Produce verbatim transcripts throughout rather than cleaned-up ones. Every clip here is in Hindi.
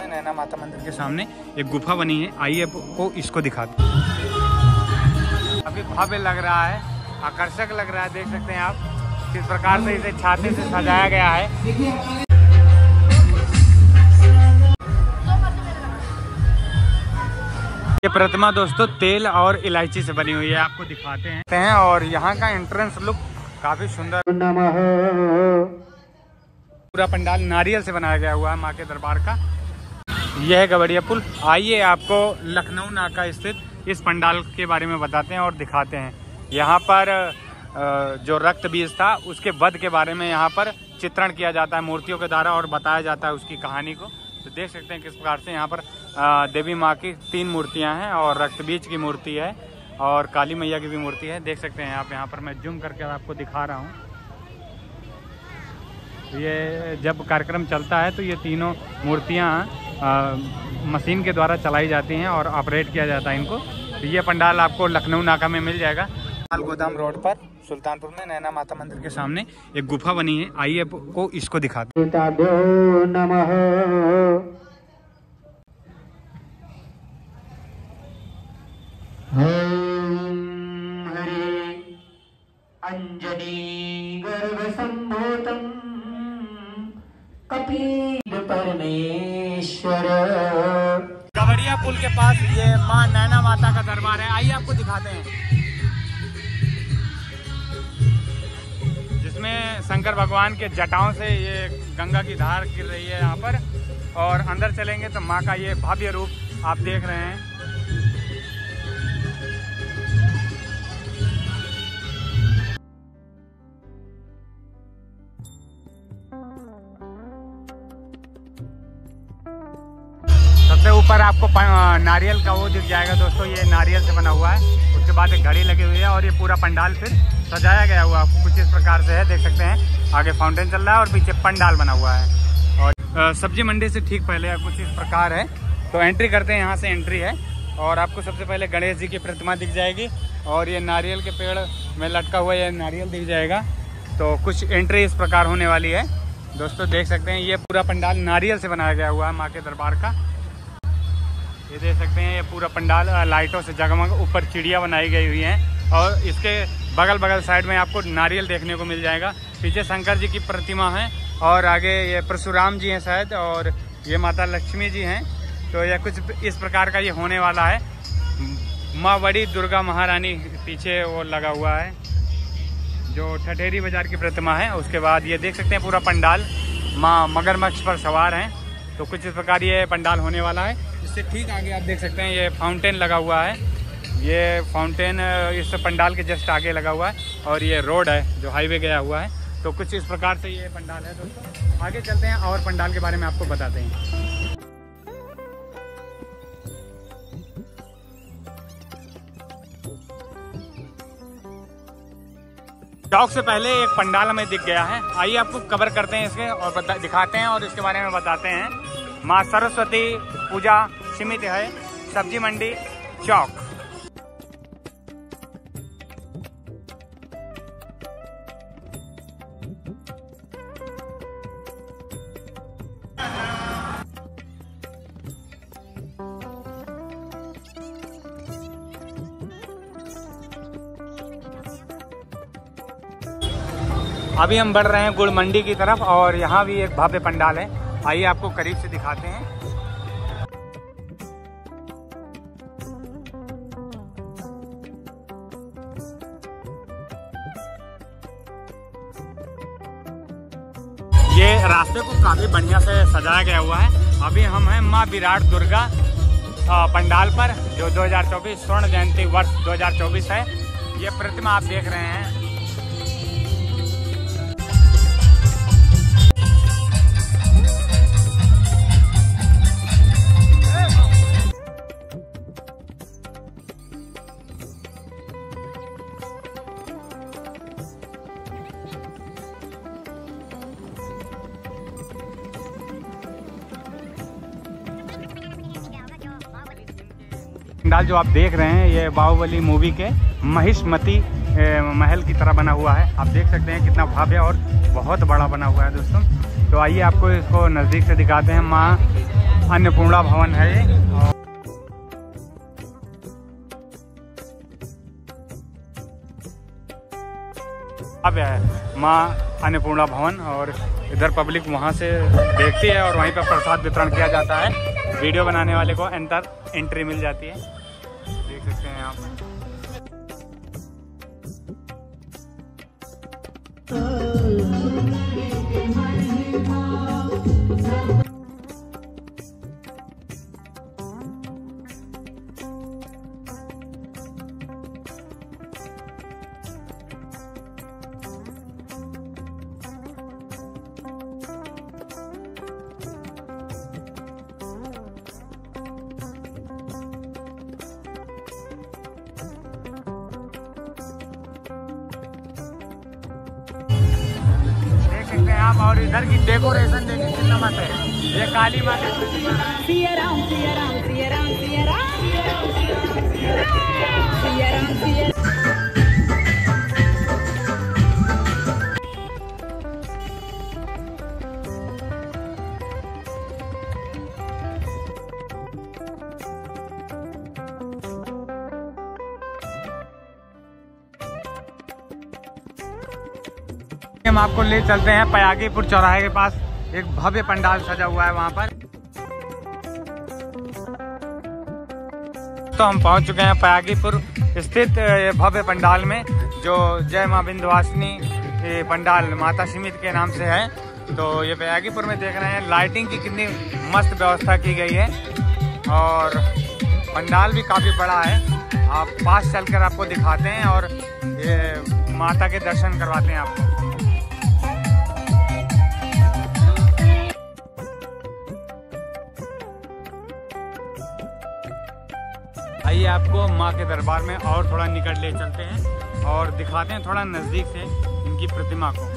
में नैना माता मंदिर के सामने एक गुफा बनी है। आइए आपको इसको दिखाते हैं। अभी भव्य लग रहा है, आकर्षक लग रहा है। देख सकते हैं आप किस प्रकार से इसे छाते से सजाया गया है। ये प्रतिमा दोस्तों तेल और इलायची से बनी हुई है, आपको दिखाते हैं। और यहाँ का एंट्रेंस लुक काफी सुंदर। पूरा पंडाल नारियल से बनाया गया हुआ है माँ के दरबार का। यह है गवड़िया पुल। आइए आपको लखनऊ नाका स्थित इस पंडाल के बारे में बताते हैं और दिखाते हैं। यहाँ पर जो रक्त बीज था उसके वध के बारे में यहाँ पर चित्रण किया जाता है मूर्तियों के द्वारा और बताया जाता है उसकी कहानी को। तो देख सकते हैं किस प्रकार से यहाँ पर देवी माँ की तीन मूर्तियाँ हैं और रक्त बीज की मूर्ति है और काली मैया की भी मूर्ति है। देख सकते हैं आप यहाँ पर, मैं जूम करके आपको दिखा रहा हूँ। ये जब कार्यक्रम चलता है तो ये तीनों मूर्तियाँ मशीन के द्वारा चलाई जाती हैं और ऑपरेट किया जाता है इनको। तो ये पंडाल आपको लखनऊ नाका में मिल जाएगा। लाल गोदाम रोड पर सुल्तानपुर में नैना माता मंदिर के सामने एक गुफा बनी है। आइए आपको इसको दिखाते हैं। अंजनी गर्भ संभूतम कपिल परमेश्वर। गवड़िया पुल के पास ये माँ नैना माता का दरबार है। आइए आपको दिखाते हैं, जिसमें शंकर भगवान के जटाओं से ये गंगा की धार गिर रही है यहाँ पर। और अंदर चलेंगे तो माँ का ये भव्य रूप आप देख रहे हैं। सबसे ऊपर आपको नारियल का वो दिख जाएगा दोस्तों, ये नारियल से बना हुआ है। उसके बाद एक घड़ी लगी हुई है और ये पूरा पंडाल फिर सजाया गया हुआ कुछ इस प्रकार से है। देख सकते हैं आगे फाउंटेन चल रहा है और पीछे पंडाल बना हुआ है। और सब्जी मंडी से ठीक पहले कुछ इस प्रकार है। तो एंट्री करते हैं, यहाँ से एंट्री है और आपको सबसे पहले गणेश जी की प्रतिमा दिख जाएगी और ये नारियल के पेड़ में लटका हुआ ये नारियल दिख जाएगा। तो कुछ एंट्री इस प्रकार होने वाली है दोस्तों। देख सकते हैं ये पूरा पंडाल नारियल से बनाया गया हुआ है माँ के दरबार का। ये देख सकते हैं ये पूरा पंडाल लाइटों से जगमग, ऊपर चिड़िया बनाई गई हुई हैं और इसके बगल बगल साइड में आपको नारियल देखने को मिल जाएगा। पीछे शंकर जी की प्रतिमा है और आगे ये परशुराम जी हैं शायद और ये माता लक्ष्मी जी हैं। तो यह कुछ इस प्रकार का ये होने वाला है। माँ बड़ी दुर्गा महारानी पीछे वो लगा हुआ है जो ठठेरी बाजार की प्रतिमा है। उसके बाद ये देख सकते हैं पूरा पंडाल माँ मगरमच्छ पर सवार हैं। तो कुछ इस प्रकार ये पंडाल होने वाला है। इससे ठीक आगे आप देख सकते हैं ये फाउंटेन लगा हुआ है। ये फाउंटेन इस पंडाल के जस्ट आगे लगा हुआ है और ये रोड है जो हाईवे गया हुआ है। तो कुछ इस प्रकार से ये पंडाल है दोस्तों। आगे चलते हैं और पंडाल के बारे में आपको बताते हैं। चौक से पहले एक पंडाल हमें दिख गया है। आइए आपको कवर करते हैं इसके और बता दिखाते हैं और इसके बारे में बताते हैं। माँ सरस्वती पूजा समिति है, सब्जी मंडी चौक। अभी हम बढ़ रहे हैं गुड़ मंडी की तरफ और यहाँ भी एक भव्य पंडाल है। आइए आपको करीब से दिखाते हैं। ये रास्ते को काफी बढ़िया से सजाया गया हुआ है। अभी हम हैं माँ विराट दुर्गा पंडाल पर जो दो हज़ार चौबीस स्वर्ण जयंती वर्ष दो हज़ार चौबीस है। ये प्रतिमा आप देख रहे हैं। पंडाल जो आप देख रहे हैं ये बाहुबली मूवी के महिष्मती महल की तरह बना हुआ है। आप देख सकते हैं कितना भव्य और बहुत बड़ा बना हुआ है दोस्तों। तो आइए आपको इसको नज़दीक से दिखाते हैं। माँ अन्नपूर्णा भवन है ये। अब है माँ अन्नपूर्णा भवन और इधर पब्लिक वहाँ से देखती है और वहीं पर प्रसाद वितरण किया जाता है। वीडियो बनाने वाले को अंदर एंट्री मिल जाती है, देख सकते हैं यहाँ पर। आप और इधर की डेकोरेशन देखिए कितना मस्त है। ये काली माँ की प्रतिमा है। सिया राम सिया राम सिया राम सिया राम सिया राम सिया राम सिया राम। हम आपको ले चलते हैं पयागीपुर चौराहे के पास। एक भव्य पंडाल सजा हुआ है वहां पर। तो हम पहुंच चुके हैं पयागीपुर स्थित भव्य पंडाल में, जो जय मां विंध्यवासिनी पंडाल माता सीमित के नाम से है। तो ये पयागीपुर में देख रहे हैं लाइटिंग की कितनी मस्त व्यवस्था की गई है और पंडाल भी काफी बड़ा है। आप पास चलकर आपको दिखाते हैं और ये माता के दर्शन करवाते हैं आपको। आइए आपको माँ के दरबार में और थोड़ा निकट ले चलते हैं और दिखाते हैं थोड़ा नज़दीक से इनकी प्रतिमा को।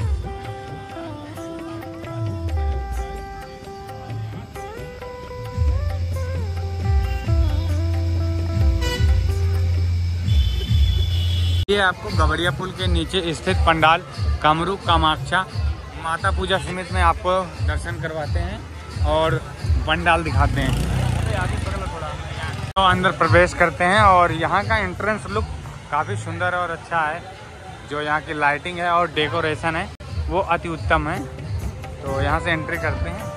ये आपको गवरिया पुल के नीचे स्थित पंडाल कामरूप कामाक्षा माता पूजा समिति में आपको दर्शन करवाते हैं और पंडाल दिखाते हैं। तो अंदर प्रवेश करते हैं और यहाँ का एंट्रेंस लुक काफ़ी सुंदर और अच्छा है। जो यहाँ की लाइटिंग है और डेकोरेशन है वो अति उत्तम है। तो यहाँ से एंट्री करते हैं।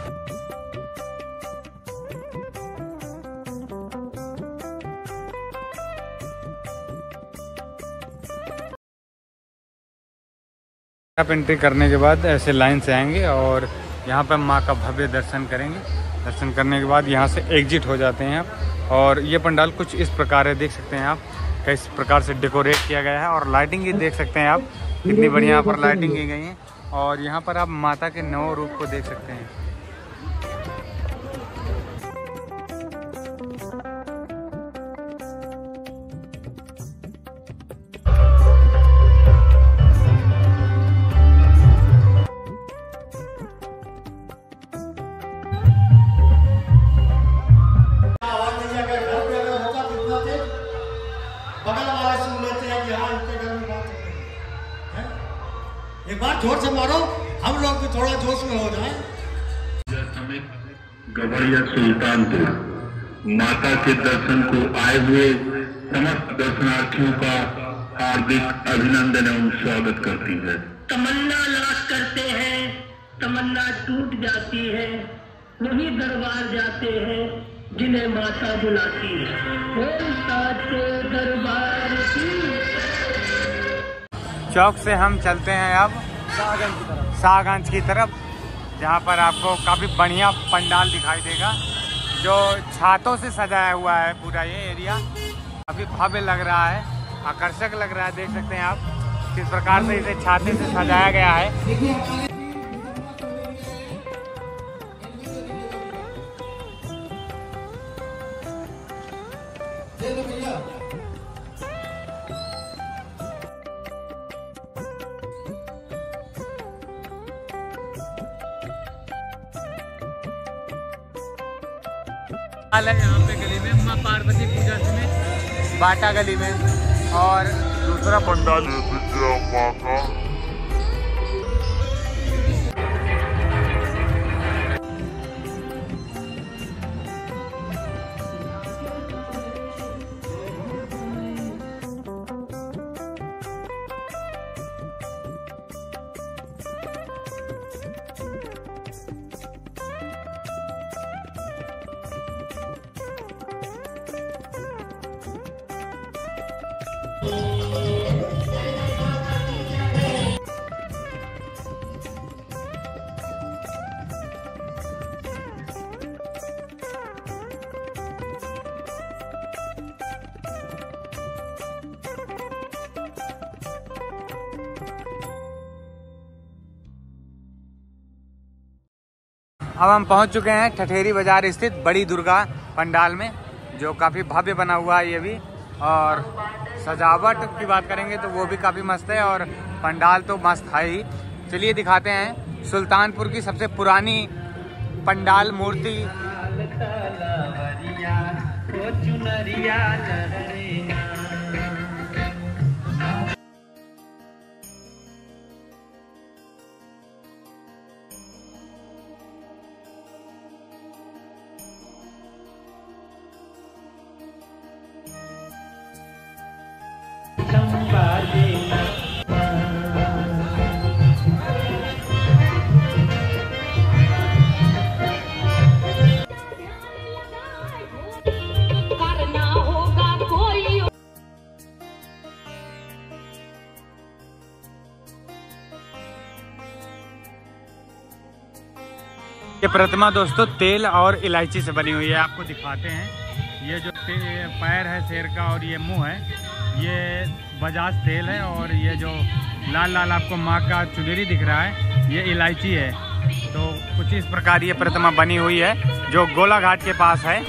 आप एंट्री करने के बाद ऐसे लाइन से आएंगे और यहाँ पर माँ का भव्य दर्शन करेंगे। दर्शन करने के बाद यहाँ से एग्जिट हो जाते हैं आप। और ये पंडाल कुछ इस प्रकार है, देख सकते हैं आप किस प्रकार से डेकोरेट किया गया है और लाइटिंग भी देख सकते हैं आप कितनी बढ़िया यहाँ पर लाइटिंग की गई है। और यहाँ पर आप माता के नौ रूप को देख सकते हैं। एक बार जोर से मारो, हम लोग भी थोड़ा जोश में हो जाए। गवरिया सुल्तानपुर माता के दर्शन को आए हुए समस्त दर्शनार्थियों का हार्दिक अभिनंदन एवं स्वागत करती है। तमन्ना लाख करते हैं, तमन्ना टूट जाती है, वही दरबार जाते हैं जिन्हें माता बुलाती है। ओम साचे दरबार की। चौक से हम चलते हैं अब शाहगंज की तरफ शाहगंज की तरफ जहाँ पर आपको काफ़ी बढ़िया पंडाल दिखाई देगा, जो छातों से सजाया हुआ है। पूरा ये एरिया काफ़ी भव्य लग रहा है, आकर्षक लग रहा है। देख सकते हैं आप किस प्रकार से इसे छाते से सजाया गया है। यहाँ पे गली में माँ पार्वती पूजा समिति बाटा गली में, और दूसरा पंडाल माँ का अब हम पहुंच चुके हैं ठठेरी बाजार स्थित बड़ी दुर्गा पंडाल में, जो काफ़ी भव्य बना हुआ है ये भी। और सजावट की बात करेंगे तो वो भी काफ़ी मस्त है और पंडाल तो मस्त है ही। चलिए दिखाते हैं सुल्तानपुर की सबसे पुरानी पंडाल मूर्ति। ये प्रतिमा दोस्तों तेल और इलायची से बनी हुई है। आपको दिखाते हैं, ये जो पैर है शेर का और ये मुंह है, ये बजाज तेल है। और ये जो लाल लाल आपको माँ का चुनरी दिख रहा है, ये इलायची है। तो कुछ इस प्रकार ये प्रतिमा बनी हुई है, जो गोला घाट के पास है।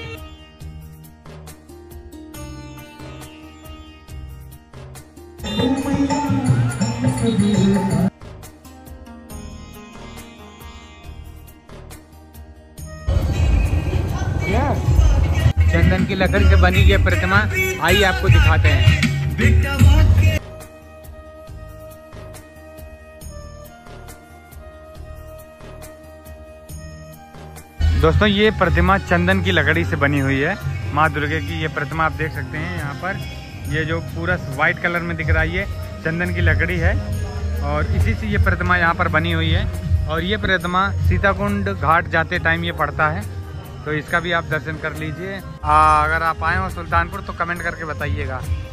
चंदन की लकड़ी से बनी ये प्रतिमा, आइए आपको दिखाते हैं। दोस्तों ये प्रतिमा चंदन की लकड़ी से बनी हुई है, माँ दुर्गा की। ये प्रतिमा आप देख सकते हैं यहाँ पर, ये जो पूरा वाइट कलर में दिख रहा है ये चंदन की लकड़ी है। और इसी से ये प्रतिमा यहाँ पर बनी हुई है। और ये प्रतिमा सीताकुंड घाट जाते टाइम ये पड़ता है, तो इसका भी आप दर्शन कर लीजिए। अगर आप आए हो सुल्तानपुर तो कमेंट करके बताइएगा।